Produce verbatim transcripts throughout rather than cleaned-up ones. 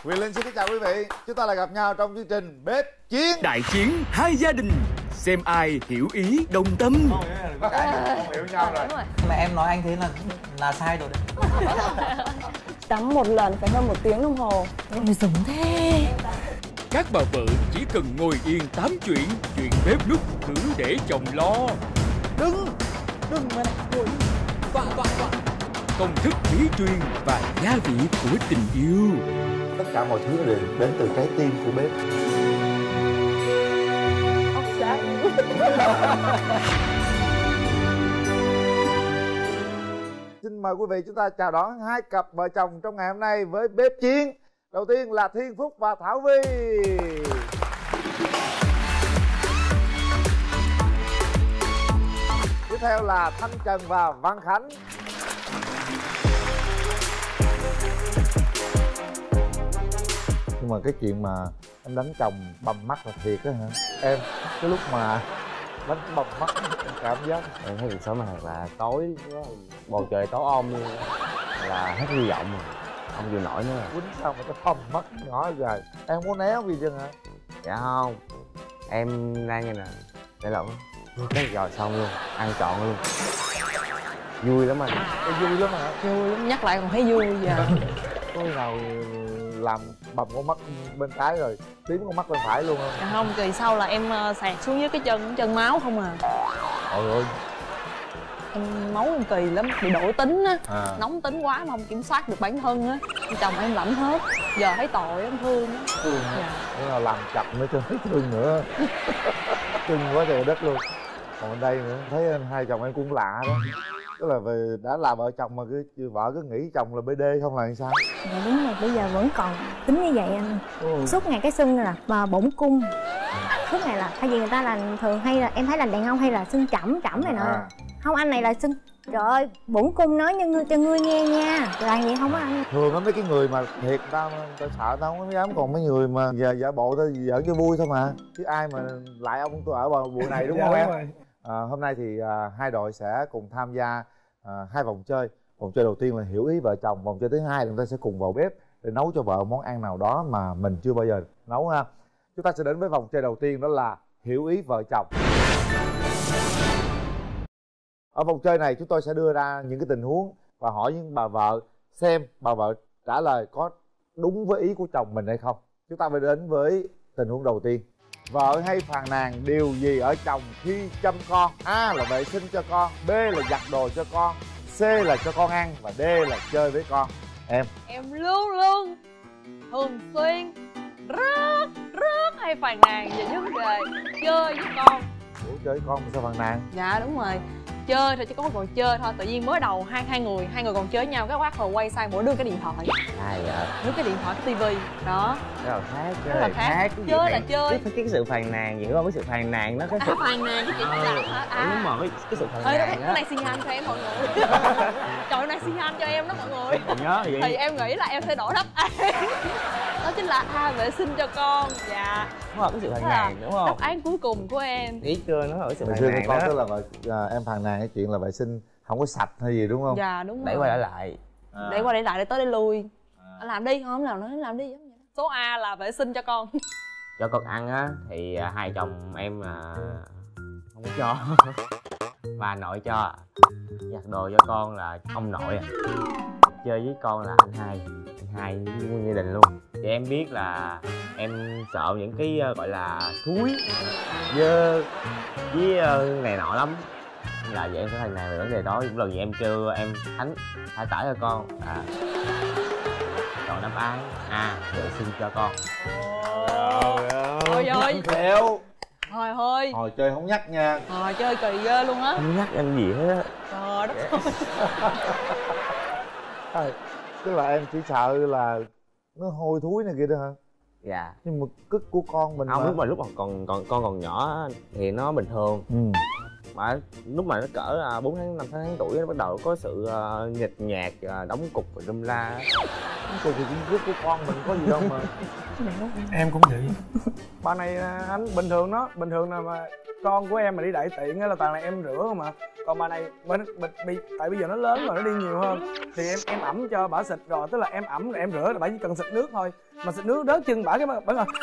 Quyền Linh xin kính chào quý vị. Chúng ta lại gặp nhau trong chương trình Bếp Chiến. Đại chiến hai gia đình, xem ai hiểu ý đồng tâm. Không hiểu nhau rồi. Mà em nói anh thế là là sai rồi đấy. Tắm một lần phải hơn một tiếng đồng hồ. Ôi dừng thế. Các bà vợ chỉ cần ngồi yên tám chuyện, chuyện bếp núc cứ để chồng lo. Đừng, đừng mà ngồi. Toa, toa, toa. Công thức bí truyền và gia vị của tình yêu. Tất cả mọi thứ đều đến từ trái tim của bếp. Ốc sáng. Xin mời quý vị chúng ta chào đón hai cặp vợ chồng trong ngày hôm nay với Bếp Chiến. Đầu tiên là Thiên Phúc và Thảo Vi. Tiếp theo là Thanh Trần và Văn Khánh. Nhưng mà cái chuyện mà em đánh chồng bầm mắt là thiệt á hả? Em, cái lúc mà đánh bầm mắt em cảm giác em thấy cuộc sống này thật là tối quá, bầu trời tối om luôn, là hết hy vọng rồi, không chịu nổi nữa. quýnh sao mà cái bầm mắt nhỏ dài. Em muốn né gì chứ hả? Dạ không, em đang như nè, để lộn cái rồi xong luôn, ăn trọn luôn, vui lắm anh. Em vui lắm hả? Vui lắm, nhắc lại còn thấy vui giờ. Có khi nào làm bầm con mắt bên trái rồi tím con mắt bên phải luôn không? À không, kỳ sau là em sạc xuống dưới cái chân, chân máu không à. Trời ơi, Em máu em kỳ lắm, bị đổi tính á, à. nóng tính quá mà không kiểm soát được bản thân á. Chồng em lẫm hết, giờ thấy tội em thương á. Thương hả? Dạ. Bữa nào làm chậm nữa cho thấy thương nữa. Thương quá trời đất luôn. Còn ở đây nữa, thấy hai chồng em cũng lạ đó. Tức là về đã là vợ chồng mà cứ vợ cứ nghĩ chồng là bê đê không là sao? Dạ đúng rồi, bây giờ vẫn còn tính như vậy anh. Ừ. Suốt ngày cái xưng là mà bổng cung. Suốt ngày là thay vì người ta là thường hay là em thấy là đàn ông hay là xưng trẫm trẫm này nọ. À. Không, anh này là xưng trời ơi bổng cung nói như ngươi cho ngươi nghe nha. Là vậy không á anh? Thường lắm mấy cái người mà thiệt tao tao sợ tao không dám, còn mấy người mà giả, giả bộ tao giỡn cho vui thôi mà. Chứ ai mà lại ông tôi ở vào buổi này đúng không em? À, hôm nay thì à, hai đội sẽ cùng tham gia à, hai vòng chơi. Vòng chơi đầu tiên là hiểu ý vợ chồng, vòng chơi thứ hai là chúng ta sẽ cùng vào bếp để nấu cho vợ món ăn nào đó mà mình chưa bao giờ nấu ha. Chúng ta sẽ đến với vòng chơi đầu tiên, đó là hiểu ý vợ chồng. Ở vòng chơi này chúng tôi sẽ đưa ra những cái tình huống và hỏi những bà vợ xem bà vợ trả lời có đúng với ý của chồng mình hay không. Chúng ta phải đến với tình huống đầu tiên. Vợ hay phàn nàn điều gì ở chồng khi chăm con? A là vệ sinh cho con, B là giặt đồ cho con, C là cho con ăn và D là chơi với con. Em Em luôn luôn thường xuyên rất rất hay phàn nàn về vấn đề chơi với con. Ủa chơi với con mà sao phàn nàn? Dạ đúng rồi, chơi thôi chứ có còn chơi thôi. Tự nhiên mới đầu hai hai người hai người còn chơi với nhau, cái quát rồi quay sang mỗi đứa cái điện thoại, Ai vậy? đứa cái điện thoại cái tivi đó. Cái là khác, Cái là khác. cái Chơi là này- chơi. cái, cái sự phàn nàn vậy đúng không? Cái sự phàn nàn nó cái À sự phàn nàn cái chuyện làm hả? À đúng rồi, cái, cái sự phàn Ê, nàn cái đó. này xi nhan cho em mọi người. Trời ơi, này xi nhan cho em đó mọi người. Nhớ vậy. Thì em nghĩ là em sẽ đổi đáp án. Đó chính là A vệ sinh cho con. Dạ. Đúng rồi, cái sự phàn Đó là nàn đúng không? đáp án cuối cùng của em. Ý chưa, nó ở cái sự Hồi phàn xưa nàn con đó. tức là vợ, à, em phàn nàn cái chuyện là vệ sinh không có sạch hay gì đúng không? Dạ đúng rồi. Đẩy qua đẩy lại. À. Để qua để lại để tới để lui. Làm đi, không làm nữa làm đi. Số A là vệ sinh cho con. Cho con ăn á thì à, hai chồng em à, không có cho. Bà nội cho. Giặt đồ cho con là ông nội à. Chơi với con là anh hai. Anh hai với nguyên gia đình luôn. Thì em biết là em sợ những cái uh, gọi là thúi, dơ với uh, này nọ lắm. Nên là vậy em sẽ phàn nàn về vấn đề đó. Những lần gì em kêu em Khánh hãy tải cho con à, chọn đáp án A vệ sinh cho con. Ôi ơi. Khéo. Thôi thôi. Hồi chơi không nhắc nha. Thôi chơi kỳ ghê luôn á. Không nhắc em gì hết á. Trời đất ơi. Thôi, tức là em chỉ sợ là nó hôi thối này kia đó hả? Dạ. Nhưng mà cứt của con mình Không, mà. lúc mà lúc mà còn còn con còn nhỏ thì nó bình thường. Ừ. Mà lúc mà nó cỡ bốn tháng năm tháng tuổi nó bắt đầu có sự uh, nhịch nhạt, uh, đóng cục và râm la. Cùng thì cũng rước của con mình có gì đâu mà. Em cũng vậy. Bà này anh bình thường đó, bình thường là mà con của em mà đi đại tiện á là toàn là em rửa không mà. Còn bà này bên bị tại bây giờ nó lớn rồi, nó đi nhiều hơn thì em em ẩm cho bả xịt rồi, tức là em ẩm rồi em rửa, bả chỉ cần xịt nước thôi. Mà xịt nước rớt chân bả cái bả là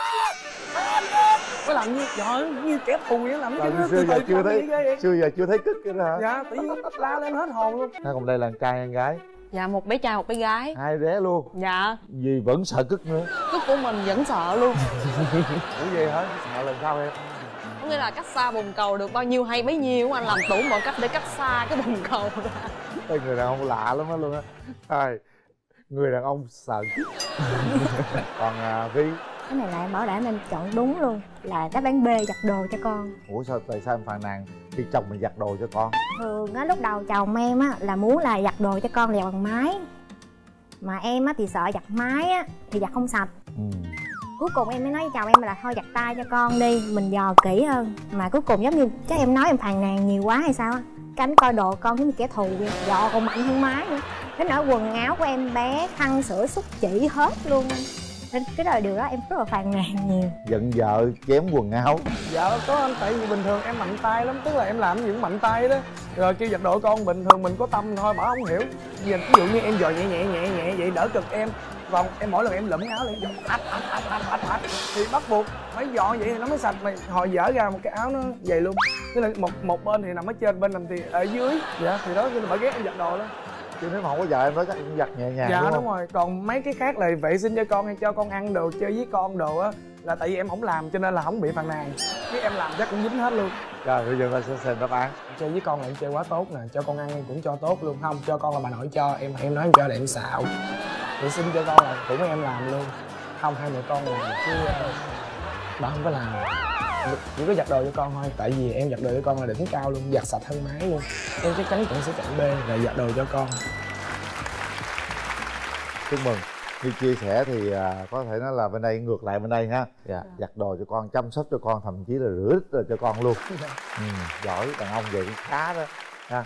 mới làm như trời như kẻ thù vậy, làm cái xưa giờ chưa thấy xưa giờ chưa thấy cứt cái đó hả? Dạ, tự nhiên la lên hết hồn luôn. Hai còn đây là trai hay gái? Dạ, một bé trai một bé gái. Hai bé luôn? Dạ. Vì vẫn sợ cứt nữa? Cứt của mình vẫn sợ luôn. Ủa vậy hả? Sợ làm sao em? Có nghĩa là cách xa bồn cầu được bao nhiêu hay bấy nhiêu, anh làm tủ mọi cách để cách xa cái bồn cầu ra. Ê, người đàn ông lạ lắm á luôn á. Thôi, người đàn ông sợ cứt. Còn à, Vi? Cái này là em bảo đảm em chọn đúng luôn, là đáp án B, giặt đồ cho con. Ủa sao, tại sao em phàn nàn khi chồng mình giặt đồ cho con? Thường á lúc đầu chồng em á là muốn là giặt đồ cho con là giặt bằng máy, mà em á thì sợ giặt máy á thì giặt không sạch. Ừ. Cuối cùng em mới nói với chồng em là thôi giặt tay cho con đi, mình dò kỹ hơn. Mà cuối cùng giống như chắc em nói em phàn nàn nhiều quá hay sao á, cánh coi đồ con giống như kẻ thù vậy, dò còn mạnh hơn máy nữa. Đến nỗi quần áo của em bé, khăn sữa xúc chỉ hết luôn. Nên cái đó là điều đó em rất là phàn nàn nhiều. Giận vợ chém quần áo? Dạ có anh, tại vì bình thường em mạnh tay lắm, tức là em làm gì cũng mạnh tay đó. Rồi kêu giặt đồ con bình thường mình có tâm thôi, bảo không hiểu. Giờ ví dụ như em dò nhẹ nhẹ nhẹ nhẹ vậy đỡ cực em. Còn em mỗi lần em lụm áo lên ạch ạch ạch ạch ạch ạch thì bắt buộc phải dọn vậy thì nó mới sạch. Mày hồi dở ra một cái áo nó vậy luôn, tức là một một bên thì nằm ở trên, bên nằm thì ở dưới. Dạ thì đó, bà ghét em giặt đồ đó. Chứ nếu mà không có vợ em nói chắc cũng giặt nhẹ nhàng. Dạ đúng, đúng không? rồi. Còn mấy cái khác là vệ sinh cho con hay cho con ăn đồ, chơi với con đồ á, là tại vì em không làm cho nên là không bị phàn nàn. Chứ em làm chắc cũng dính hết luôn. Rồi bây giờ ta sẽ xem đáp án. Chơi với con là em chơi quá tốt nè, cho con ăn em cũng cho tốt luôn. Không cho con là bà nội cho em, em nói em cho là em xạo. Vệ sinh cho con là cũng em làm luôn. Không, hai mẹ con làm chứ bà không có làm. Chỉ có giặt đồ cho con thôi, tại vì em giặt đồ cho con là đỉnh cao luôn, giặt sạch hơn máy luôn. Em chắc chắn cũng sẽ chọn B là giặt đồ cho con. Chúc mừng. Như chia sẻ thì à, có thể nói là bên đây ngược lại bên đây ha. Dạ. Giặt đồ cho con, chăm sóc cho con, thậm chí là rửa đít cho con luôn. Ừ, giỏi, đàn ông vậy cũng khá đó ha.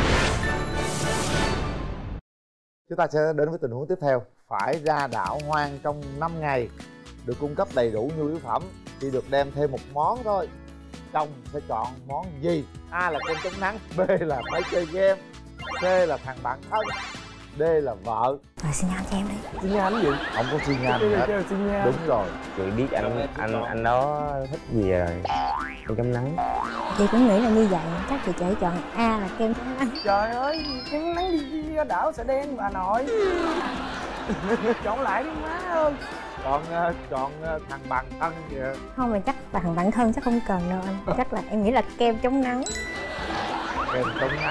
Chúng ta sẽ đến với tình huống tiếp theo. Phải ra đảo hoang trong năm ngày, được cung cấp đầy đủ nhu yếu phẩm, chỉ được đem thêm một món thôi. Chồng sẽ chọn món gì? A là kem chống nắng, B là máy chơi game, C là thằng bạn thân, D là vợ. Rồi xin nhan cho em đi. Xin nhan gì? Không có xin nhan gì hết. Đúng rồi. Chị biết anh anh anh đó thích gì rồi. Kem chống nắng. Chị cũng nghĩ là như vậy, chắc chị sẽ chọn A là kem chống nắng. Trời ơi, kem chống nắng đi ra đảo sẽ đen bà nội. Chọn lại đi má ơi. Chọn uh, chọn uh, thằng bạn thân vậy. Không, mà chắc là thằng bạn thân chắc không cần đâu anh. Chắc là em nghĩ là kem chống nắng. Kem chống nắng.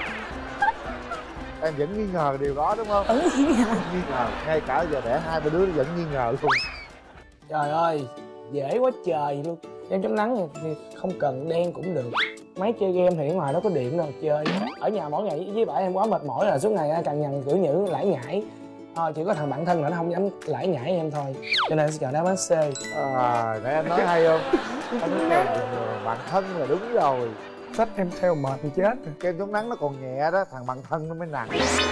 Em vẫn nghi ngờ điều đó đúng không? Ừ, nghi ngờ. Nghi ngờ. Ngay cả giờ đẻ hai ba đứa vẫn nghi ngờ luôn. Trời ơi, dễ quá trời luôn. Kem chống nắng thì không cần đen cũng được. Máy chơi game thì ở ngoài đó có điện đâu chơi. Ở nhà mỗi ngày với bà em quá mệt mỏi là suốt ngày càng nhằn cử nhữ lải nhải. Thôi chỉ có thằng bạn thân nữa nó không dám lải nhải em thôi. Cho nên sẽ chọn đáp án C. À, nãy anh nói hay không? Anh nói bạn thân là đúng rồi. Sách em theo mệt thì chết. Kem chống nắng nó còn nhẹ đó, thằng bạn thân nó mới nặng.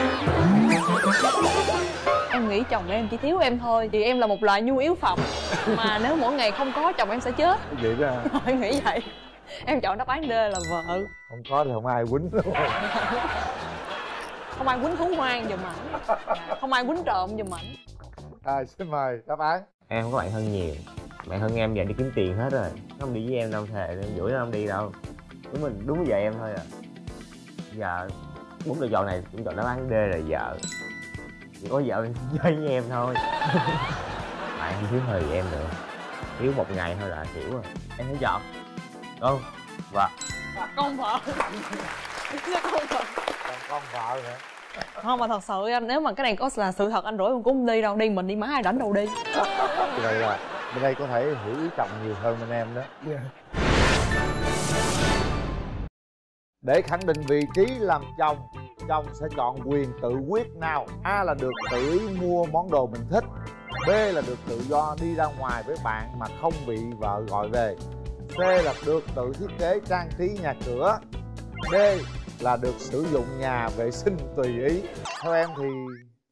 Em nghĩ chồng em chỉ thiếu em thôi, vì em là một loại nhu yếu phẩm mà nếu mỗi ngày không có chồng em sẽ chết. Vậy đó hả? Em nghĩ vậy. Em chọn đáp án D là vợ. Không có thì không ai quýnh đâu. Không ai quýnh thú hoang giùm ảnh, không ai quýnh trộm giùm ảnh. À, xin mời đáp án. Em không có bạn thân nhiều. Bạn thân em giờ đi kiếm tiền hết rồi. Nó không đi với em đâu, thề em rủi nó không đi đâu. Đúng mình đúng với vợ em thôi à. Giờ bốn lựa chọn này cũng chọn đáp án D là vợ. Chỉ có vợ chơi với em thôi. Bạn không thiếu thời em nữa. Thiếu một ngày thôi là hiểu rồi. Em thấy chọn không? Vợ. Con vợ. Con vợ. Còn con vợ hả? Không, mà thật sự anh, nếu mà cái này có là sự thật anh rủi con cũng không đi đâu. Đi mình đi má ai rảnh đâu đi. Vậy là bên đây có thể hiểu ý chồng nhiều hơn bên em đó. Yeah. Để khẳng định vị trí làm chồng, chồng sẽ chọn quyền tự quyết nào? A là được tự ý mua món đồ mình thích, B là được tự do đi ra ngoài với bạn mà không bị vợ gọi về, C là được tự thiết kế trang trí nhà cửa, D là được sử dụng nhà vệ sinh tùy ý. Theo em thì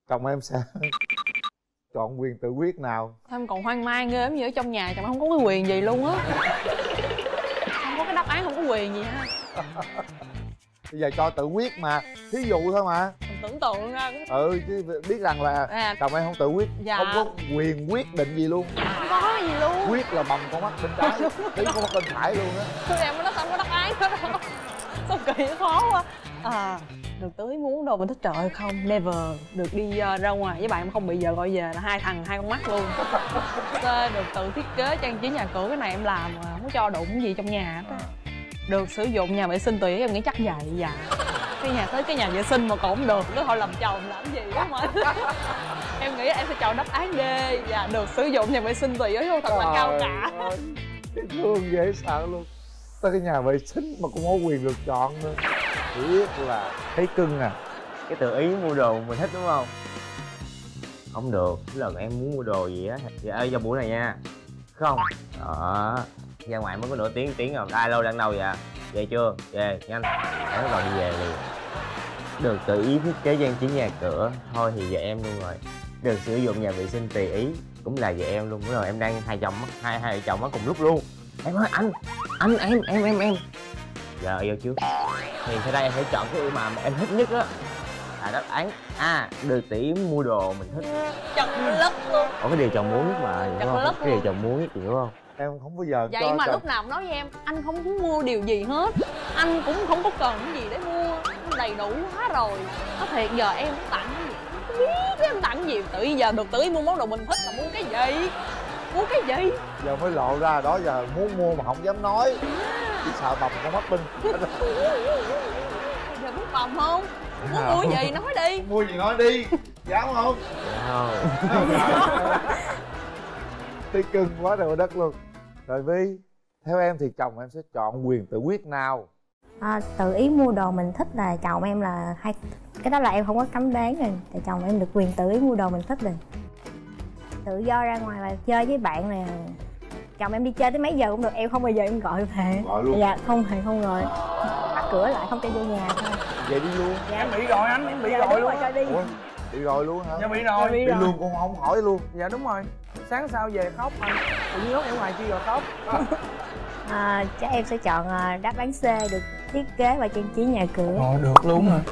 chồng em sẽ chọn quyền tự quyết nào? Em còn hoang mang ghê, giống như ở trong nhà chồng không có cái quyền gì luôn á. Không có cái đáp án, không có quyền gì ha. Bây giờ cho tự quyết mà, thí dụ thôi mà. Mình tưởng tượng ra. Ừ, chứ biết rằng là à, chồng em không tự quyết. Dạ. Không có quyền quyết định gì luôn. Không có gì luôn. Quyết là bầm con mắt bên trái, tí con mắt bên phải luôn á. Thôi em nó không có đáp án đó đâu. Sao kỳ khó quá. À, được tưới muốn đồ mình thích, trời ơi không, never. Được đi uh, ra ngoài với bạn không bị vợ gọi về là hai thằng hai con mắt luôn. Rồi, được tự thiết kế trang trí nhà cửa, cái này em làm mà không có cho đụng gì trong nhà hết á. Được sử dụng nhà vệ sinh tùy em nghĩ chắc vậy dạ. Cái nhà tới cái nhà vệ sinh mà còn không được nữa thôi làm chồng làm gì đó mà. Em nghĩ em sẽ chọn đáp án D và được sử dụng nhà vệ sinh tùy ấy không, thật là cao cả. Thương dễ sợ luôn. Tới cái nhà vệ sinh mà cũng có quyền được chọn nữa. Biết là thấy cưng à. Cái tự ý mua đồ mình thích đúng không? Không được, cái lần em muốn mua đồ gì á thì ơi vào buổi này nha. Không. Đó. Ra ngoài mới có nửa tiếng tiếng rồi. Ai lâu đang đâu vậy? Về chưa? Về nhanh. Để nó còn đi về liền. Được tự ý thiết kế trang trí nhà cửa thôi thì về em luôn rồi. Được sử dụng nhà vệ sinh tùy ý cũng là về em luôn. Bữa rồi em đang hai chồng hai hai vợ chồng á cùng lúc luôn. Em nói anh anh em em em em giờ vô trước thì sau đây em phải chọn cái mà em thích nhất á là đáp án A, được tỷ mua đồ mình thích. Chật lất luôn. Có cái điều chồng muốn nhất mà, hiểu không? Cái điều chồng muốn nhất hiểu không? Em không bao giờ vậy cho mà chồng... lúc nào cũng nói với em anh không muốn mua điều gì hết, anh cũng không có cần cái gì để mua, anh đầy đủ quá rồi. Có thiệt giờ em tặng cái gì không biết em tặng cái gì, tự giờ được tự mua món đồ mình thích là mua cái gì, mua cái gì giờ mới lộ ra. Đó giờ muốn mua mà không dám nói, chỉ sợ bầm con mắt bên. Giờ muốn bầm không, muốn mua gì nói đi. Mua gì nói đi, dám không? Không. Thấy cưng quá trời đất luôn. Rồi Vi, theo em thì chồng em sẽ chọn quyền tự quyết nào? À, tự ý mua đồ mình thích là chồng em là hay, cái đó là em không có cấm đoán rồi. Tại chồng em được quyền tự ý mua đồ mình thích rồi. Tự do ra ngoài là chơi với bạn nè, chồng em đi chơi tới mấy giờ cũng được, em không bao giờ em gọi về. Gọi luôn? Dạ không hề không gọi, bắt cửa lại không cho vô nhà thôi. Vậy đi luôn? Dạ em bị rồi anh, em bị dạ, rồi luôn rồi, đi. Ủa, bị rồi luôn hả? Dạ bị rồi. Bị luôn cũng không hỏi luôn? Dạ đúng rồi, sáng sau về khóc anh, tự nhiên nhốt em ngoài kia rồi khóc. À, chắc em sẽ chọn đáp án C, được thiết kế và trang trí nhà cửa. Ồ được luôn hả?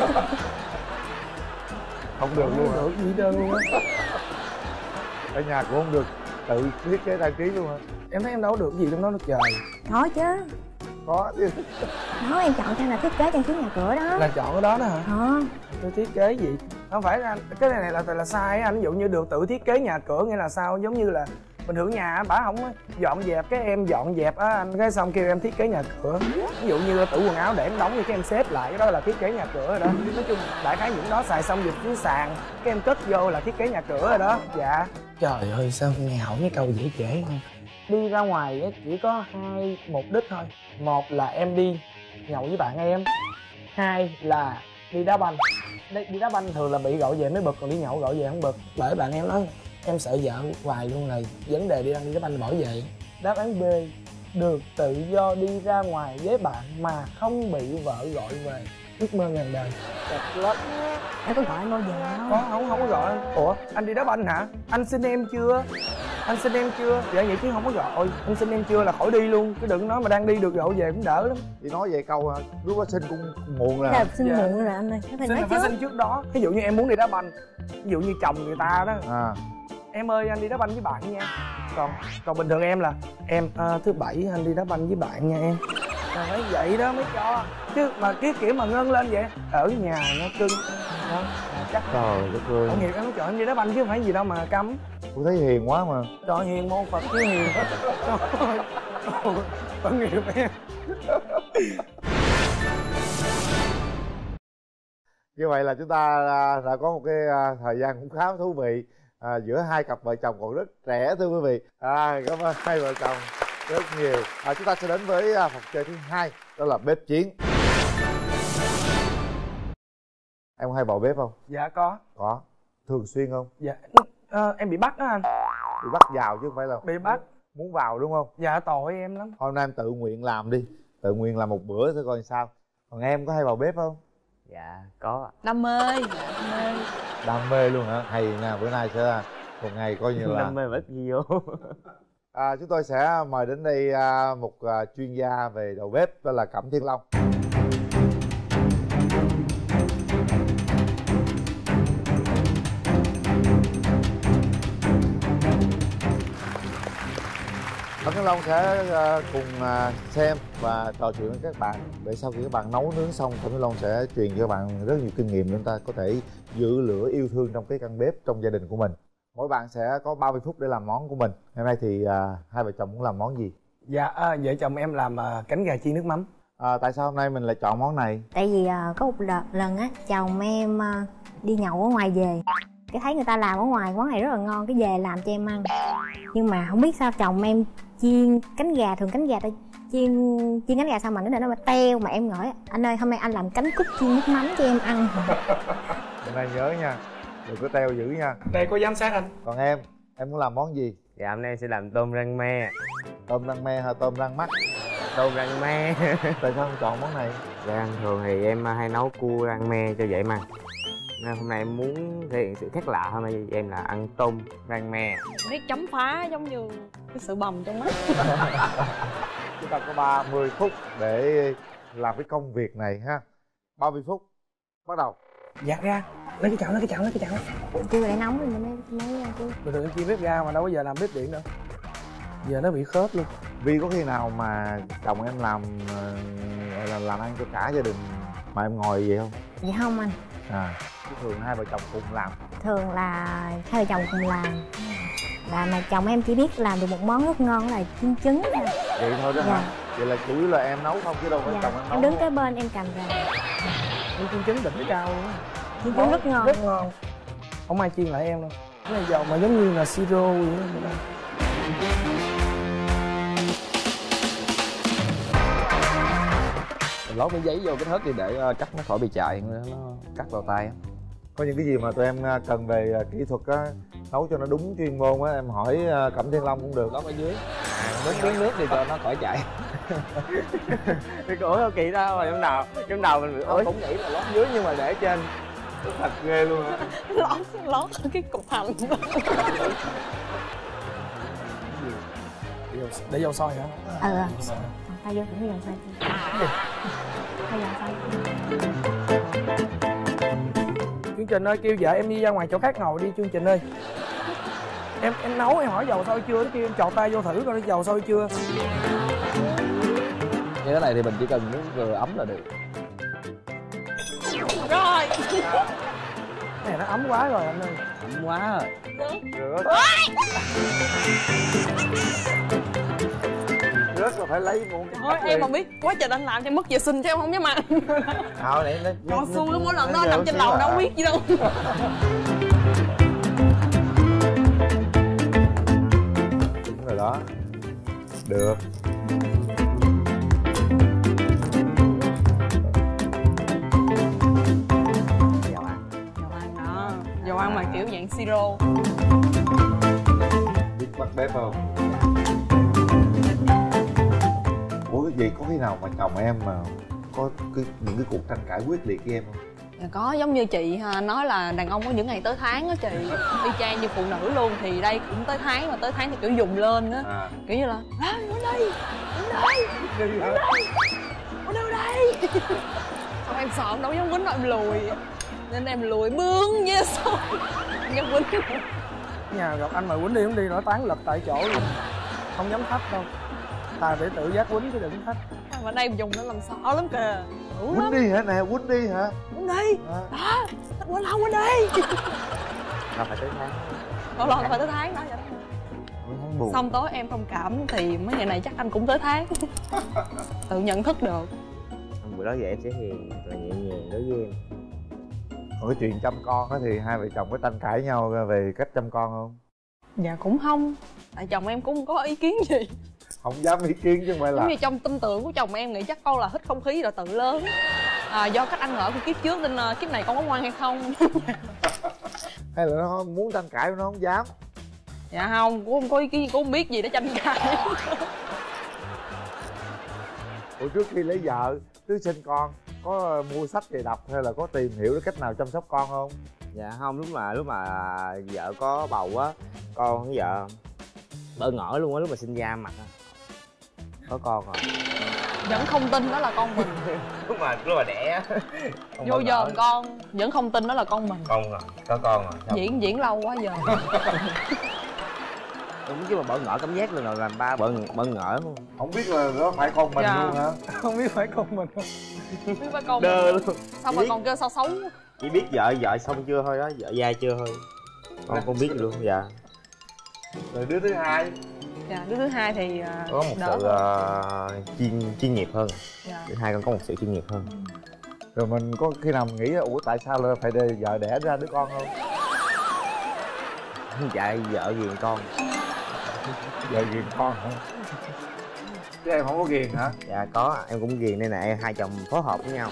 Không được luôn hả? Được gì trơn luôn á. Ở nhà cũng không được tự thiết kế trang trí luôn hả? Em thấy em đâu có được gì trong đó được trời. Có chứ. Có chứ. Đó em chọn cho là thiết kế trang trí nhà cửa đó. Là chọn cái đó đó hả? Đó. Tôi thiết kế gì? Không phải anh, cái này là là sai anh. Ví dụ như được tự thiết kế nhà cửa nghĩa là sao? Giống như là bình thường nhà á, bả không dọn dẹp, cái em dọn dẹp á anh, cái xong kêu em thiết kế nhà cửa. Ví dụ như tủ quần áo để em đóng thì cái em xếp lại, cái đó là thiết kế nhà cửa rồi đó. Nói chung đại khái những đó xài xong dịch xuống sàn, cái em cất vô là thiết kế nhà cửa rồi đó. Dạ. Trời ơi sao nghe hỏi cái câu dễ trễ không? Đi ra ngoài chỉ có hai mục đích thôi. Một là em đi nhậu với bạn em, hai là đi đá banh. Đi, đi đá banh thường là bị gọi về mới bực, còn đi nhậu gọi về không bực. Bởi bạn em nói em sợ vợ hoài luôn là vấn đề đi ăn đi đá banh bỏ về. Đáp án B, được tự do đi ra ngoài với bạn mà không bị vợ gọi về. Ước mơ ngàn đời. Đẹp lắm. Em có gọi anh bao giờ không? Có, không, không có gọi. Ủa, anh đi đá banh hả? Anh xin em chưa? Anh xin em chưa? Dạ vậy chứ không có gọi. Ôi, anh xin em chưa là khỏi đi luôn. Chứ đừng nói mà đang đi được gọi về cũng đỡ lắm. Chị nói vậy câu lúc đó xin cũng muộn rồi. Là xin Dạ. muộn rồi anh ơi. Phải Xin nói là phải trước. xin trước đó. Ví dụ như em muốn đi đá banh, ví dụ như chồng người ta đó. À. Em ơi anh đi đá banh với bạn nha. Còn còn bình thường em là em à, thứ bảy anh đi đá banh với bạn nha em. Là phải vậy đó mới cho. Chứ mà cái kiểu mà ngân lên vậy ở nhà nó cưng đó, là chắc Trời đất ơi. tội nghiệp em nói chọn em đi đá banh chứ không phải gì đâu mà cấm. Tôi thấy hiền quá mà. Trời hiền môn Phật chứ hiền. Trời ơi, tội nghiệp em. Như vậy là chúng ta đã có một cái thời gian cũng khá thú vị à, giữa hai cặp vợ chồng còn rất trẻ thưa quý vị. À, cảm ơn hai vợ chồng rất nhiều. À, chúng ta sẽ đến với phòng chơi thứ hai, đó là bếp chiến. Em có hay vào bếp không? Dạ có. Có. Thường xuyên không? Dạ à, em bị bắt á anh. Bị bắt vào chứ không phải là Bị bắt. Muốn vào đúng không? Dạ tội em lắm. Hôm nay em tự nguyện làm đi, tự nguyện làm một bữa thôi coi sao. Còn em có hay vào bếp không? Dạ có. Đam mê, dạ, đam mê. Đam mê luôn hả? Hay nha, bữa nay sẽ một ngày coi như là đam mê ít gì vô. À, chúng tôi sẽ mời đến đây à, một à, chuyên gia về đầu bếp, đó là Cẩm Thiên Long. Cẩm Thiên Long sẽ à, cùng à, xem và trò chuyện với các bạn, để sau khi các bạn nấu nướng xong, Cẩm Thiên Long sẽ truyền cho các bạn rất nhiều kinh nghiệm để chúng ta có thể giữ lửa yêu thương trong cái căn bếp trong gia đình của mình. Mỗi bạn sẽ có ba mươi phút để làm món của mình. Hôm nay thì à, hai vợ chồng muốn làm món gì? Dạ à, vợ chồng em làm à, cánh gà chiên nước mắm. À, tại sao hôm nay mình lại chọn món này? Tại vì à, có một đợt lần á chồng em à, đi nhậu ở ngoài về, cái thấy người ta làm ở ngoài món này rất là ngon, cái về làm cho em ăn. Nhưng mà không biết sao chồng em chiên cánh gà, thường cánh gà ta chiên chiên cánh gà sao mà nó nó mà teo, mà em hỏi anh ơi hôm nay anh làm cánh cút chiên nước mắm cho em ăn. Hôm nay nhớ nha, đừng có teo dữ nha. Đây có giám sát anh. Còn em, em muốn làm món gì? Dạ hôm nay em sẽ làm tôm rang me. Tôm rang me hay tôm rang mắt? Tôm rang me. Tại sao không chọn món này? Dạ thường thì em hay nấu cua rang me cho dễ ăn, nên hôm nay em muốn thể hiện sự khác lạ. Hôm nay em là ăn tôm rang me. Biết chấm phá giống như cái sự bầm trong mắt. Chúng ta có ba mươi phút để làm cái công việc này ha. ba mươi phút, bắt đầu. Dạ ra, lấy cái chảo, lấy cái chảo, lấy cái chảo. Chưa để nóng rồi mới mới chưa. Bình thường em chiên bếp ga mà đâu có giờ làm bếp điện nữa. Giờ nó bị khớp luôn. Vì có khi nào mà chồng em làm gọi là làm ăn cho cả gia đình mà em ngồi vậy không? Dạ không anh. À, chứ thường hai vợ chồng cùng làm. Thường là hai vợ chồng cùng làm. Là mà chồng em chỉ biết làm được một món rất ngon là chiên trứng thôi. Vậy thôi đó Dạ. hả? Vậy là chủ yếu là em nấu không chứ đâu phải Dạ. chồng em nấu. Em đứng kế bên em cầm ra. Em chiên trứng đỉnh cao luôn á. Chiên trứng rất ngon. Rất ngon. Không ai chiên lại em đâu. Cái này dầu mà giống như là siro vậy đó. Mình lót miếng giấy vô cái thớt đi để cắt nó khỏi bị chại, nó cắt vào tay. Có những cái gì mà tụi em cần về kỹ thuật á, nấu cho nó đúng chuyên môn á, em hỏi Cẩm Thiên Long cũng được. Lót ở dưới, nước miếng nước thì cho nó khỏi chảy. Cái cổ sao kỳ ra mà trong đầu trong đầu mình bị ối. Cũng nghĩ là lót dưới nhưng mà để trên. Thật ghê luôn á. Lót lót cái cục hành. Để dầu sôi hả? Ừ. Tay vô thử dầu sôi. Tay dầu sôi. Chương Trình ơi, kêu vợ em đi ra ngoài chỗ khác ngồi đi Chương Trình ơi. Em em nấu em hỏi dầu sôi chưa, nó kêu em chọt tay vô thử coi dầu sôi chưa. Như thế này thì mình chỉ cần nước vừa ấm là được. Rồi. Cái này nó ấm quá rồi anh ơi. Ấm quá rồi. Rửa. Rớt là phải lấy một cái Thôi em mà biết quá trời anh làm cho mất vệ sinh chứ em không dám ăn. Thôi để nó Cho xui lắm, mỗi lần đó nằm trên lầu đâu biết gì đâu. Đúng rồi đó. Được. Dầu ăn. Dầu ăn đó. Dầu ăn mà kiểu dạng siro. Biết bắt bếp không? Ủa cái gì, có khi nào mà chồng em mà có cái, những cái cuộc tranh cãi quyết liệt với em không? Dạ có, giống như chị ha, nói là đàn ông có những ngày tới tháng á chị. Y chang như phụ nữ luôn, thì đây cũng tới tháng, mà tới tháng thì kiểu dùng lên á. À. Kiểu như là à, ở đây, ở đây, ở đây, ở đâu đây. Xong em sợ em đâu dám quýnh đâu, em lùi. Nên em lùi bướng với xong em dám quýnh. Nhà gặp anh mà quýnh đi không đi, nó tán lật tại chỗ luôn. Không dám thách đâu. Tài để tự giác quýnh chứ đừng thách. Mà đây em dùng nó làm sợ lắm kìa. Quýnh đi hả nè, quýnh đi hả? Quýnh đi. À. Đó, quýnh không quýnh đi. Nó phải tới tháng. Lâu lâu phải tới tháng đó vậy đó. Tháng buồn. Xong tối em thông cảm thì mấy ngày này chắc anh cũng tới tháng. Tự nhận thức được. Bữa đó vậy em sẽ hiền và nhẹ nhàng đối với em. Còn cái chuyện chăm con á thì hai vợ chồng có tranh cãi nhau về cách chăm con không? Dạ cũng không. Tại chồng em cũng không có ý kiến gì. Không dám ý kiến chứ không phải là. Giống như trong tâm tưởng của chồng em nghĩ chắc con là hít không khí rồi tự lớn. À, do cách ăn ở của kiếp trước nên uh, kiếp này con có ngoan hay không. Hay là nó muốn tranh cãi nó không dám? Dạ không, cũng không có ý kiến, cũng không biết gì để tranh cãi. Ủa trước khi lấy vợ, trước sinh con có mua sách về đọc hay là có tìm hiểu cái cách nào chăm sóc con không? Dạ không, lúc mà lúc mà vợ có bầu á, con với vợ bỡ ngỡ luôn á, lúc mà sinh ra mặt á có con rồi. Vẫn không tin đó là con mình. lúc mà lúc mà đẻ á vô dòm con vẫn không tin đó là con mình. Con rồi, có con rồi. Sao? Diễn diễn lâu quá giờ. Đúng chứ, mà bỡ ngỡ cảm giác là làm ba bỡ bỡ ngỡ luôn. Không biết là đó phải con mình Dạ. luôn hả? Không biết phải con mình không? Biết phải con Đơ mình. luôn. Sao mà còn kêu sao xấu. Chỉ biết vợ vợ xong chưa thôi đó, vợ dai chưa thôi. Con không biết luôn. Dạ. Rồi đứa thứ hai. Dạ, đứa thứ hai thì uh, Có một đỡ sự uh, chuyên chuyên nghiệp hơn. Dạ. Thứ hai con có một sự chuyên nghiệp hơn. Rồi mình có khi nào mình nghĩ ủa tại sao lại phải để vợ đẻ ra đứa con không? Dạ vợ ghiền con. Vợ ghiền con hả? Chứ em không có ghiền hả? Dạ có, em cũng ghiền đây nè, em hai chồng phối hợp với nhau.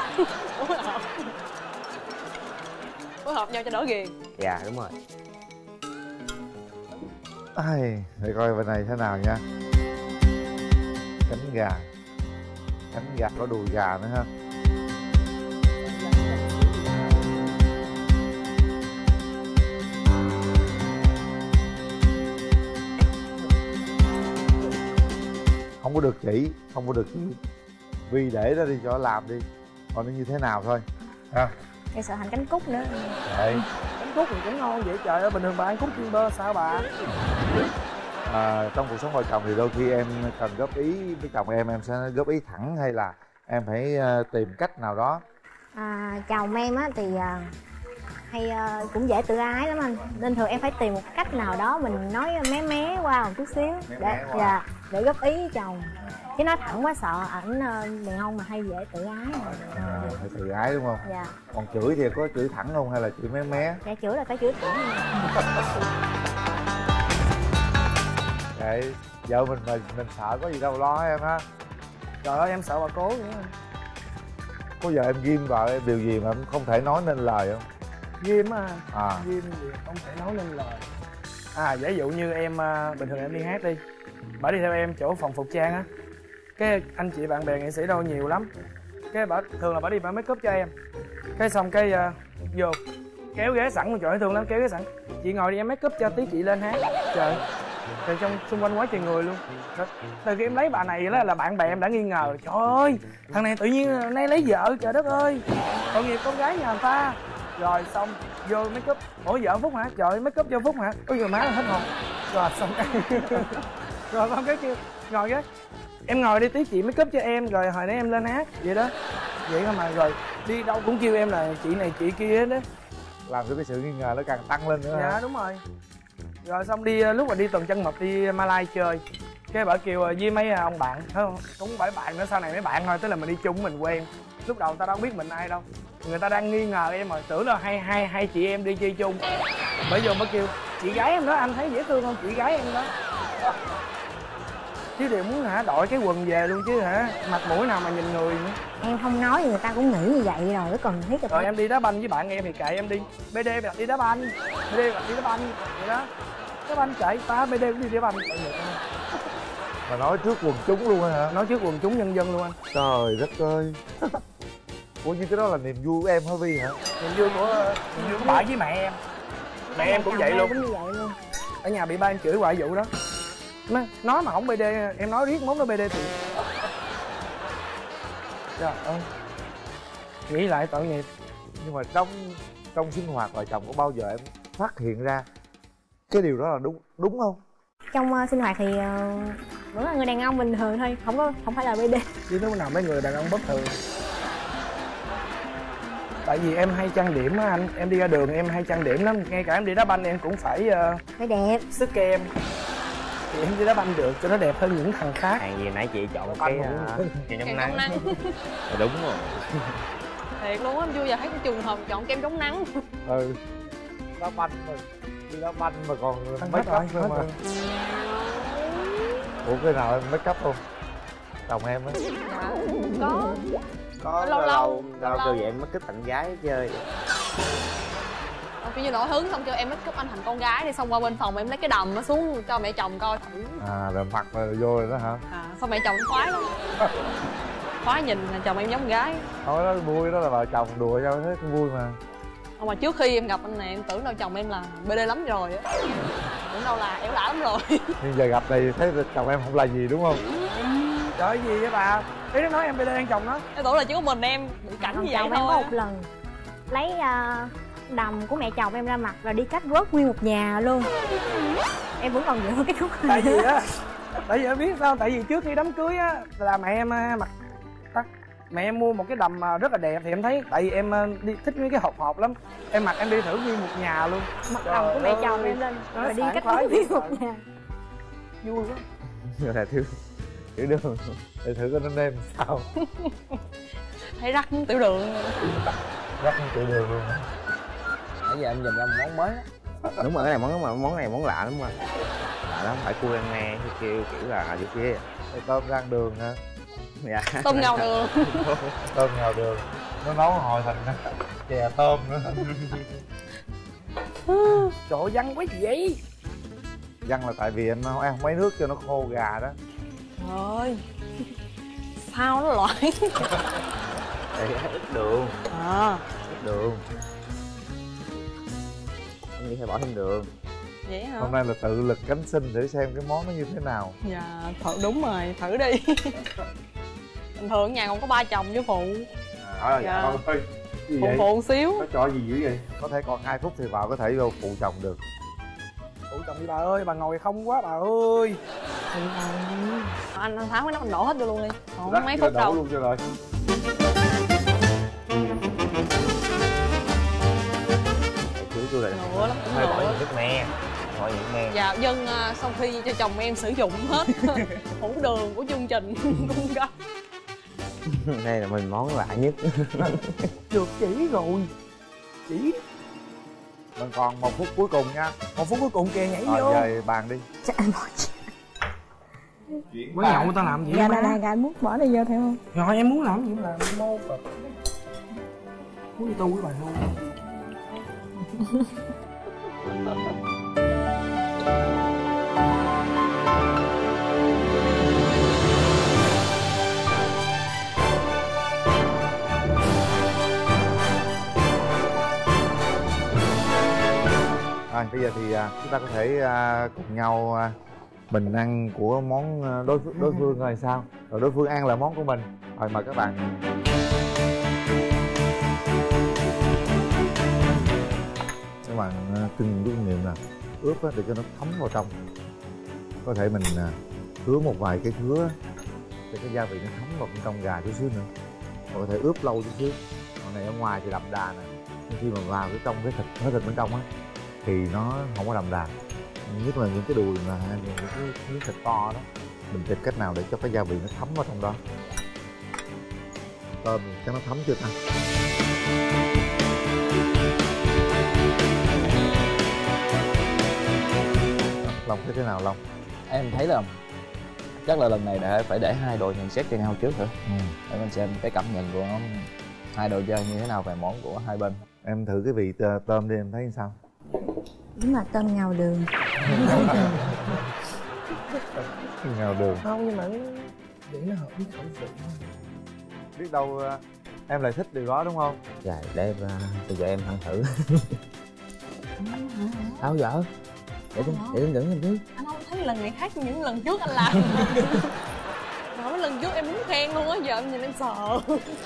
phối hợp nhau cho đỡ ghiền. Dạ đúng rồi. Ai, để coi bên này thế nào nha. Cánh gà. Cánh gà có đùi gà nữa ha. Không có được chỉ, không có được chỉ. Vì để đó đi cho nó làm đi. Còn nó như thế nào thôi ha. Em sợ thành cánh cút nữa. Đấy. Cánh cút thì cũng ngon vậy trời ơi, bình thường bà ăn cút chiên bơ sao bà? À, trong cuộc sống vợ chồng thì đôi khi em cần góp ý với chồng em, em sẽ góp ý thẳng hay là em phải uh, tìm cách nào đó? À, chồng em á thì uh, hay uh, cũng dễ tự ái lắm anh, nên thường em phải tìm một cách nào đó mình nói mé mé qua một chút xíu Mé để mé qua. dạ, để góp ý với chồng, chứ nói thẳng quá sợ ảnh uh, đàn ông mà hay dễ tự ái. À, phải tự ái đúng không? Dạ. Còn chửi thì có chửi thẳng không hay là chửi mé mé? Dạ chửi là phải chửi thẳng. Vậy vợ mình mình mình sợ có gì đâu lo em ha. Trời ơi em sợ bà cố nữa. Có giờ em ghim vợ em điều gì mà em không thể nói nên lời không? Ghim á. À. Ghim gì không thể nói nên lời. À giả dụ như em uh, bình thường em đi hát đi, bà đi theo em chỗ phòng phục trang á, cái anh chị bạn bè nghệ sĩ đâu nhiều lắm, cái bà thường là bà đi bà make up cho em, cái xong cái uh, vô kéo ghế sẵn, trời ơi thường lắm, kéo ghế sẵn, chị ngồi đi em make up cho tí chị lên hát. Trời, trời trong xung quanh quá trời người luôn. Rồi, từ khi em lấy bà này đó là bạn bè em đã nghi ngờ, trời ơi thằng này tự nhiên nay lấy vợ, trời đất ơi tội nghiệp con gái nhà người ta. Rồi xong vô make up, ủa vợ Phúc hả? Trời ơi make up cho Phúc hả? Ôi giờ má là hết hồn. Rồi xong cái rồi xong cái kêu ngồi cái em ngồi đi tí chị make up cho em, rồi hồi nãy em lên hát vậy đó, vậy thôi mà. Rồi đi đâu cũng kêu em là chị này chị kia hết đó, làm cho cái sự nghi ngờ nó càng tăng lên nữa. dạ hả? đúng rồi. Rồi xong đi lúc mà đi tuần trăng mật đi Malai chơi, cái bà kêu với mấy ông bạn, thấy không, cũng phải bạn nữa, sau này mấy bạn thôi, tức là mình đi chung mình quen, lúc đầu người ta đâu biết mình ai đâu, người ta đang nghi ngờ em rồi, tưởng là hai hai hai chị em đi chơi chung, bởi giờ mới kêu chị gái em đó, anh thấy dễ thương không, chị gái em đó. Chứ đều muốn hả đội cái quần về luôn chứ hả, mặt mũi nào mà nhìn người nữa. Em không nói thì người ta cũng nghĩ như vậy rồi, có cần thiết là Rồi phải. em đi đá banh với bạn em thì kệ em đi, bê đê đặt đi đá banh, bê đê đặt đi đá banh vậy đó, đá banh chạy ta bê đê cũng đi đá banh. Mà nói trước quần chúng luôn hả? Nói trước quần chúng nhân dân luôn anh. Trời đất ơi. Ủa như cái đó là niềm vui của em hả Vi hả? Niềm vui của niềm vui của bà với mẹ em. Mẹ em cũng vậy luôn. Cũng như vậy luôn. Ở nhà bị ba em chửi hoài vụ đó. Nói, nói mà không bê đê, em nói riết món nó bê đê thì. Trời ơi. Nghĩ lại tội nghiệp. Nhưng mà trong trong sinh hoạt vợ chồng có bao giờ em phát hiện ra cái điều đó là đúng đúng không? Trong uh, sinh hoạt thì uh, vẫn là người đàn ông bình thường thôi, không có không phải là bê đê. Chứ lúc nào mấy người đàn ông bất thường. Tại vì em hay trang điểm á anh, em đi ra đường em hay trang điểm lắm, ngay cả em đi đá banh em cũng phải uh, phải đẹp, sức kem. Thì em đi đá banh được cho nó đẹp hơn những thằng khác. Hàng gì nãy chị chọn một cái uh, kem chống nắng. nắng. Đúng rồi. Thiệt luôn á, vui giờ thấy cái trường hợp chọn kem chống nắng. Ừ. Đá banh mà đi đá banh mà còn Thằng make hết up rồi, nữa hết mà. rồi. Ủa cái nào em make up không? Chồng em á. Dạ, có. Có Lâu lâu lâu, lâu lâu kêu lâu. vậy em mất kích tặng gái chơi. Ờ, kiểu như nổi hứng xong kêu em make up anh thành con gái đi, xong qua bên phòng em lấy cái đầm nó xuống cho mẹ chồng coi thử. À rồi mặt rồi vô rồi đó hả? À, xong mẹ chồng khoái lắm. Khoái nhìn là chồng em giống con gái. Thôi đó vui, đó là vợ chồng đùa nhau thấy cũng vui mà. Không, mà trước khi em gặp anh này em tưởng đâu chồng em là bê đê lắm rồi á. Tưởng đâu là ẻo lả lắm rồi. Nhưng giờ gặp này thấy chồng em không là gì đúng không? Trời gì vậy bà? Ý nó nói em bê đê ăn chồng nó. Em tưởng là chỉ có mình em bị cảnh Chồng như vậy em thôi. có một lần lấy uh, đầm của mẹ chồng em ra mặt rồi đi cắt rớt nguyên một nhà luôn. Em vẫn còn nhớ cái khúc Tại vì á, tại vì em biết sao, tại vì trước khi đám cưới á là mẹ em mặc tắt mẹ em mua một cái đầm rất là đẹp thì em thấy, tại vì em đi thích mấy cái hộp hộp lắm, em mặc em đi thử nguyên một nhà luôn. mặc đầm của mẹ chồng em lên rồi đi cắt rớt nguyên một nhà. Vui quá. Rồi là thiếu thiếu đường để thử coi nó nêm sao. Thấy rắc tiểu đường. Rắc tiểu đường luôn. Nãy giờ em nhìn ra một món mới á. Đúng rồi, cái này món món này món lạ lắm mà. Lạ lắm, phải cua ăn me kêu kiểu là chỗ kia. Tôm rang đường hả? Dạ. Tôm ngào đường. Tôm ngào đường. Nó nấu hồi thành chè tôm nữa. Trời ơi, văng quá gì vậy? Văng là tại vì em không em không lấy nước cho nó khô gà đó. Trời ơi, sao nó loại. Đây, ít đường. À, Ít đường. Em nghĩ phải bỏ thêm đường. vậy hả? Hôm nay là tự lực cánh sinh để xem cái món nó như thế nào. Dạ, thử đúng rồi, thử đi. Bình thường ở nhà còn có ba chồng với phụ. À, dạ. Con ơi, gì Phụ vậy? phụ một xíu. Có cho gì dữ vậy? Có thể còn hai phút thì vào có thể vô phụ chồng được. Phụ chồng đi bà ơi, bà ngồi không quá bà ơi. Anh anh Tháo cái nắp anh đổ hết vô luôn đi. Còn Rắc mấy cho phút đổ đâu. luôn cho rồi. Chửi tôi là Lựa lắm, cũng hơi bỏ lựa. những nước me. Bỏ những nước me. Dạ, dân à, sau khi cho chồng em sử dụng hết hũ đường của chương trình cung cấp. Đây là mình món lạ nhất. Được chỉ rồi. Chỉ Mình còn một phút cuối cùng nha. một phút cuối cùng kìa, nhảy Rồi vô. về bàn đi. Chắc anh bỏ Quán nhậu người ta làm gì Dạ má? đây đây anh muốn bỏ đây vô theo không? Rồi em muốn làm gì em làm mô Phật. Muốn đi tu với bà luôn. Rồi bây giờ thì à, chúng ta có thể à, cùng nhau à, mình ăn của món à, đối phương, đối phương rồi sao? Rồi đối phương ăn là món của mình. Rồi mời các bạn. Các bạn à, cưng chút nghiệm là ướp á, để cho nó thấm vào trong. Có thể mình à, ướp một vài cái thứa để cái gia vị nó thấm vào bên trong gà chút xíu nữa. Hoặc có thể ướp lâu chút xíu. Còn này ở ngoài thì đậm đà nè. Nhưng khi mà vào cái trong cái thịt, cái thịt bên trong á thì nó không có đậm đà, nhất là những cái đùi mà những cái miếng thịt to đó, mình tìm cách nào để cho cái gia vị nó thấm vào trong đó. Tôm thì cho nó thấm chưa ta? Long thấy thế nào Long? Em thấy là chắc là lần này để phải để hai đội nhận xét cho nhau trước thôi. Ừ. Để mình xem cái cảm nhận của hai đội chơi như thế nào về món của hai bên. Em thử cái vị tôm đi em thấy sao? Đúng là tôm ngào đường. Ngào đường. Không, nhưng mà vậy nó hợp với khẩu vị. Biết đâu em lại thích điều đó đúng không? Dạ, để em bây giờ em ăn thử. Sao vợ? Để tôi để tôi ngửi em chứ. Anh không thấy lần này khác những lần trước anh làm. Mà mấy lần trước em muốn khen luôn á, giờ em nhìn em sợ.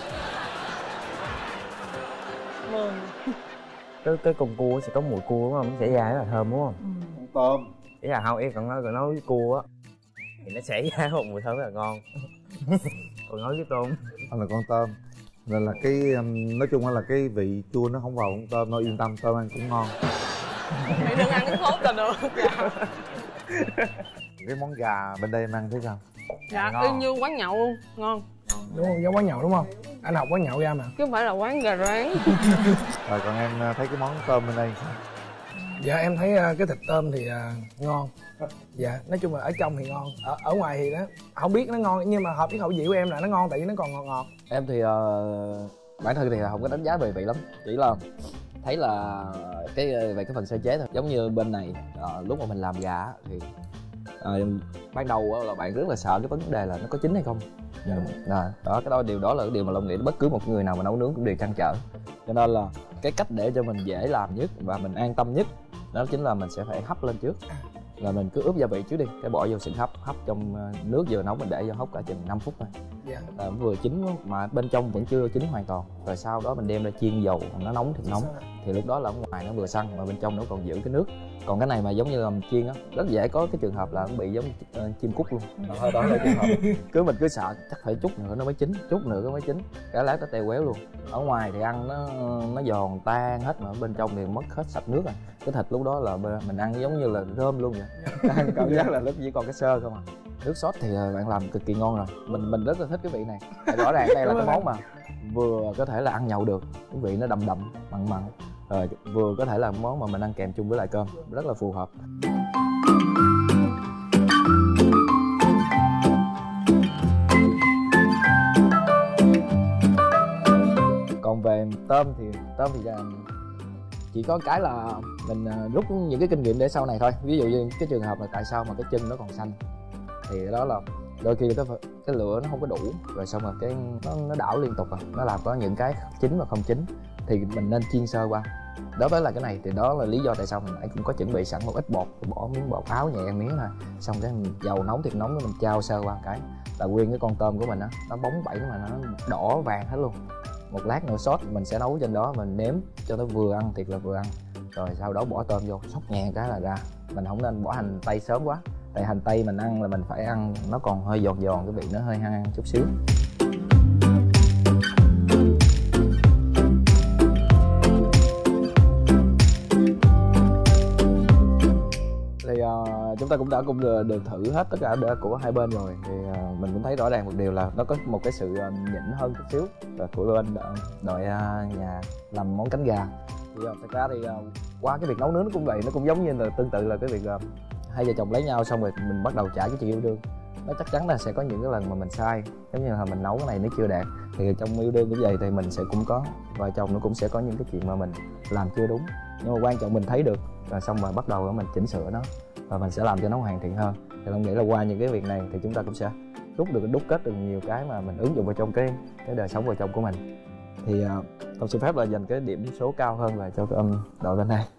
Mừng. Cái cái con cua sẽ có mùi cua đúng không? Nó sẽ ra rất là thơm đúng không? Con tôm. Ý là không, em còn nói còn nói với cua á thì nó sẽ ra một mùi thơm rất là ngon. Còn nói với tôm Anh là con tôm nên là cái um, nói chung là cái vị chua nó không vào con tôm đâu, yên tâm, tôm ăn cũng ngon. Mày đừng ăn cái khốt là được. Dạ. Cái món gà bên đây em ăn thấy sao? Dạ, Ngon. y như quán nhậu luôn, ngon. Đúng không? Giống quán nhậu đúng không? Anh học quán nhậu ra mà. Chứ không phải là quán gà rán. Rồi còn em thấy cái món tôm bên đây sao? Dạ em thấy cái thịt tôm thì uh, ngon. Dạ, nói chung là ở trong thì ngon, ở, ở ngoài thì nó không biết nó ngon, nhưng mà hợp với khẩu vị của em là nó ngon tại vì nó còn ngọt ngọt. Em thì uh, bản thân thì không có đánh giá về vị lắm, chỉ là thấy là cái về cái phần sơ chế thôi. Giống như bên này uh, lúc mà mình làm gà á, thì uh, ban đầu á, là bạn rất là sợ cái vấn đề là nó có chín hay không. Dạ. À, đó cái đó điều đó là cái điều mà Long nghĩ bất cứ một người nào mà nấu nướng cũng đều trăn trở, cho nên là cái cách để cho mình dễ làm nhất và mình an tâm nhất đó chính là mình sẽ phải hấp lên trước. Là mình cứ ướp gia vị trước đi, cái bỏ vô xịt hấp, hấp trong nước vừa nóng mình để vô hấp cả chừng năm phút thôi. Dạ. Là vừa chín mà bên trong vẫn chưa chín hoàn toàn. Rồi sau đó mình đem ra chiên dầu, nó nóng thì nóng. Thì lúc đó là ở ngoài nó vừa săn mà bên trong nó còn giữ cái nước. Còn cái này mà giống như là mình chiên á, rất dễ có cái trường hợp là nó bị giống uh, chim cút luôn. Đó, đó là trường hợp. Cứ mình cứ sợ chắc phải chút nữa nó mới chín, chút nữa nó mới chín. Cái lát nó teo quéo luôn. Ở ngoài thì ăn nó nó giòn tan hết mà ở bên trong thì mất hết sạch nước rồi. Cái thịt lúc đó là mình ăn giống như là rơm luôn vậy. Ăn cảm giác là lúc chỉ còn cái xơ không à. Nước sốt thì bạn làm cực kỳ ngon rồi. Mình mình rất là thích cái vị này. Rõ ràng đây là cái món mà vừa có thể là ăn nhậu được, cái vị nó đậm đậm, mặn mặn. Rồi vừa có thể là món mà mình ăn kèm chung với lại cơm, rất là phù hợp. Còn về tôm thì tôm thì chỉ có cái là mình rút những cái kinh nghiệm để sau này thôi. Ví dụ như cái trường hợp là tại sao mà cái chân nó còn xanh thì đó là đôi khi cái, cái lửa nó không có đủ, rồi xong rồi cái nó, nó đảo liên tục à, nó làm có những cái chín và không chín thì mình nên chiên sơ qua. Đối với là cái này thì đó là lý do tại sao mình nãy cũng có chuẩn bị sẵn một ít bột, bỏ miếng bột áo nhẹ miếng thôi, xong cái dầu nóng thiệt nóng mình trao sơ qua cái là nguyên cái con tôm của mình á nó, nó bóng bẩy mà nó đỏ vàng hết luôn. Một lát nữa sốt mình sẽ nấu trên đó, mình nếm cho nó vừa ăn thiệt là vừa ăn, rồi sau đó bỏ tôm vô xóc nhẹ cái là ra. Mình không nên bỏ hành tây sớm quá, tại hành tây mình ăn là mình phải ăn nó còn hơi giòn giòn, cái vị nó hơi hăng chút xíu. Thì uh, chúng ta cũng đã cũng được thử hết tất cả của hai bên rồi, thì uh, mình cũng thấy rõ ràng một điều là nó có một cái sự uh, nhỉnh hơn chút xíu và của bên uh, đội uh, nhà làm món cánh gà. Thì uh, thật ra thì uh, qua cái việc nấu nướng nó cũng vậy, nó cũng giống như là tương tự là cái việc uh, hai vợ chồng lấy nhau xong rồi mình bắt đầu trả cái chuyện yêu đương. Nó chắc chắn là sẽ có những cái lần mà mình sai, giống như là mình nấu cái này nó chưa đạt, thì trong yêu đương cũng vậy, thì mình sẽ cũng có vợ chồng nó cũng sẽ có những cái chuyện mà mình làm chưa đúng, nhưng mà quan trọng mình thấy được rồi xong rồi bắt đầu mình chỉnh sửa nó và mình sẽ làm cho nó hoàn thiện hơn. Thì Long nghĩ là qua những cái việc này thì chúng ta cũng sẽ rút được đúc kết được nhiều cái mà mình ứng dụng vào trong cái cái đời sống vợ chồng của mình. Thì uh, Long xin phép là dành cái điểm số cao hơn là cho cái um, đội bên này.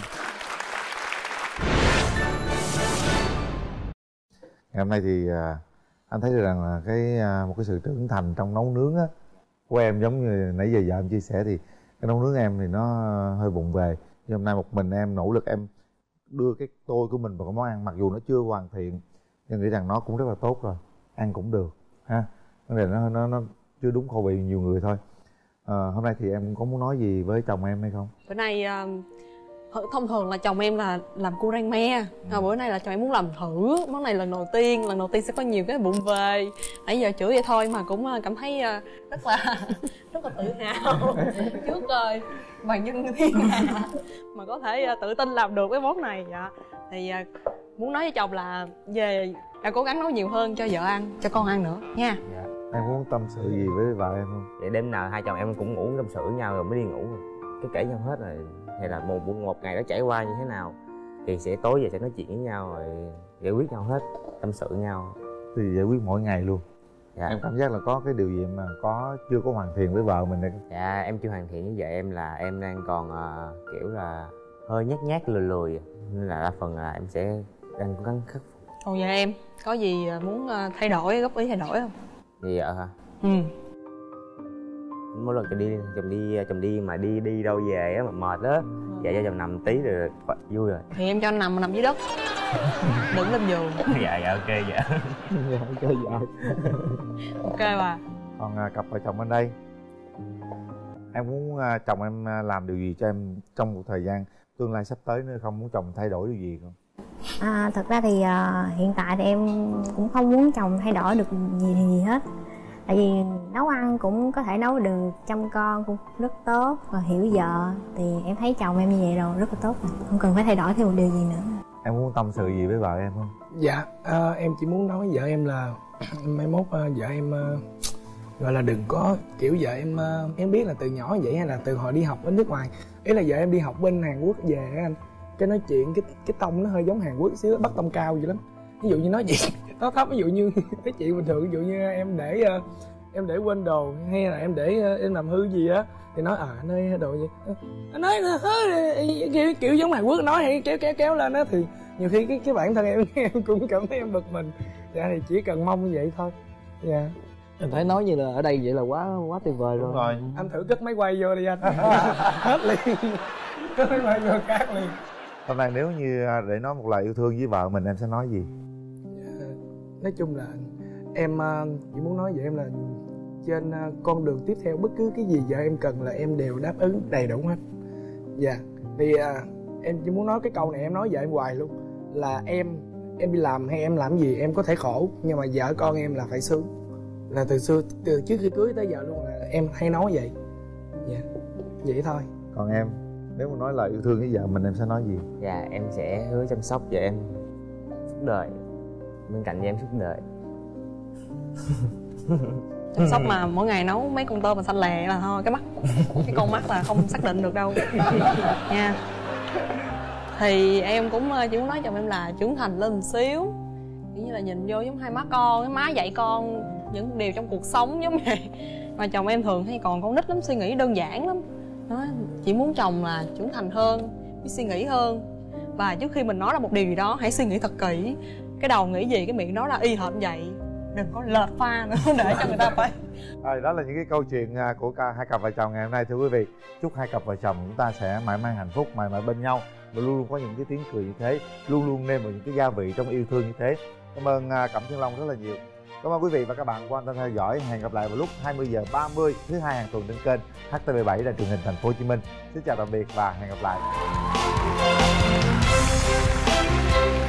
Ngày hôm nay thì uh, anh thấy được rằng là cái uh, một cái sự trưởng thành trong nấu nướng á của em, giống như nãy giờ vợ em chia sẻ thì cái nấu nướng em thì nó hơi vụng về, nhưng hôm nay một mình em nỗ lực em đưa cái tôi của mình vào cái món ăn, mặc dù nó chưa hoàn thiện nhưng nghĩ rằng nó cũng rất là tốt rồi, ăn cũng được ha. Vấn đề nó nó nó chưa đúng khẩu vị nhiều người thôi. À, hôm nay thì em có muốn nói gì với chồng em hay không? Bữa nay uh, thông thường là chồng em là làm cua rang me, ừ. Bữa nay là chồng em muốn làm thử món này lần đầu tiên, lần đầu tiên sẽ có nhiều cái bụng về. Nãy giờ chửi vậy thôi mà cũng cảm thấy uh, rất là rất là tự hào trước uh, bà nhân thiên hạ mà có thể uh, tự tin làm được cái món này. Dạ thì uh, muốn nói với chồng là về đã cố gắng nấu nhiều hơn cho vợ ăn, cho con ăn nữa nha. Dạ. Em muốn tâm sự gì với vợ em không? Vậy đêm nào hai chồng em cũng ngủ tâm sự với nhau rồi mới đi ngủ rồi. Cứ kể nhau hết rồi, hay là một một ngày đó trải qua như thế nào thì sẽ tối về sẽ nói chuyện với nhau rồi giải quyết nhau hết, tâm sự nhau. Thì giải quyết mỗi ngày luôn. Dạ. Em cảm giác là có cái điều gì mà có chưa có hoàn thiện với vợ mình đây? Dạ em chưa hoàn thiện với vợ em là em đang còn uh, kiểu là hơi nhát nhát lười lười, nên là đa phần là em sẽ đang cố gắng khắc phục. Còn giờ em có gì muốn thay đổi, góp ý thay đổi không? Gì vợ hả? Ừ. Mỗi lần chồng đi chồng đi chồng đi mà đi đi đâu về á mà mệt á, dạ cho chồng nằm tí rồi vui rồi. Thì em cho anh nằm nằm dưới đất, đừng lên giường. Dạ dạ ok dạ. Dạ ok dạ. Ok bà. Còn à, cặp vợ chồng bên đây, em muốn à, chồng em làm điều gì cho em trong một thời gian tương lai sắp tới nữa không? Muốn chồng thay đổi điều gì không? À, thật ra thì uh, hiện tại thì em cũng không muốn chồng thay đổi được gì thì gì hết. Tại vì nấu ăn cũng có thể nấu được, chăm con cũng rất tốt, rồi hiểu vợ thì em thấy chồng em như vậy rồi rất là tốt rồi. Không cần phải thay đổi thêm một điều gì nữa. Em muốn tâm sự gì với vợ em không? Dạ, à, em chỉ muốn nói với vợ em là mai mốt à, vợ em à, gọi là đừng có kiểu vợ em à, em biết là từ nhỏ vậy hay là từ hồi đi học ở nước ngoài. Ý là vợ em đi học bên Hàn Quốc về á anh, cái nói chuyện cái cái tông nó hơi giống Hàn Quốc xíu, bắt tông cao vậy lắm. Ví dụ như nói gì nó thấp, ví dụ như cái chuyện bình thường, ví dụ như em để uh, em để quên đồ hay là em để em làm hư gì á thì nói à anh ơi đồ gì anh nói kiểu, kiểu giống Hàn Quốc nói hay kéo kéo kéo lên á thì nhiều khi cái cái bản thân em em cũng cảm thấy em bực mình. Dạ thì chỉ cần mong như vậy thôi. Dạ em thấy nói như là ở đây vậy là quá quá tuyệt vời rồi. Đúng rồi. Anh thử cất máy quay vô đi anh. Hết liền. Cất máy quay vô khác liền. Hôm nay nếu như để nói một lời yêu thương với vợ mình em sẽ nói gì? Dạ, nói chung là em chỉ muốn nói với em là trên con đường tiếp theo bất cứ cái gì vợ em cần là em đều đáp ứng đầy đủ hết. Dạ thì à, em chỉ muốn nói cái câu này em nói vợ em hoài luôn là em em đi làm hay em làm gì em có thể khổ nhưng mà vợ con em là phải sướng. Là từ xưa từ trước khi cưới tới giờ luôn là em hay nói vậy. Dạ vậy thôi. Còn em nếu mà nói lời yêu thương với vợ mình em sẽ nói gì? Dạ em sẽ hứa chăm sóc vợ em suốt đời, bên cạnh với em suốt đời. Chăm sóc mà mỗi ngày nấu mấy con tôm mà xanh lè là thôi cái mắt cái con mắt là không xác định được đâu nha. Thì em cũng chỉ muốn nói chồng em là trưởng thành lên một xíu, kiểu như là nhìn vô giống hai má con, cái má dạy con những điều trong cuộc sống giống vậy. Mà chồng em thường hay còn con nít lắm, suy nghĩ đơn giản lắm. Nói chỉ muốn chồng là trưởng thành hơn, biết suy nghĩ hơn. Và trước khi mình nói ra một điều gì đó hãy suy nghĩ thật kỹ. Cái đầu nghĩ gì cái miệng nói là y hệt vậy, đừng có lệch pha nữa để cho người ta phải. Rồi đó là những cái câu chuyện của hai cặp vợ chồng ngày hôm nay thưa quý vị. Chúc hai cặp vợ chồng chúng ta sẽ mãi mãi hạnh phúc, mãi mãi bên nhau và luôn luôn có những cái tiếng cười như thế, luôn luôn nêm vào những cái gia vị trong yêu thương như thế. Cảm ơn Cẩm Thiên Long rất là nhiều. Cảm ơn quý vị và các bạn quan tâm theo dõi. Hẹn gặp lại vào lúc hai mươi giờ ba mươi thứ hai hàng tuần trên kênh H T V bảy đài truyền hình Thành phố Hồ Chí Minh. Xin chào tạm biệt và hẹn gặp lại.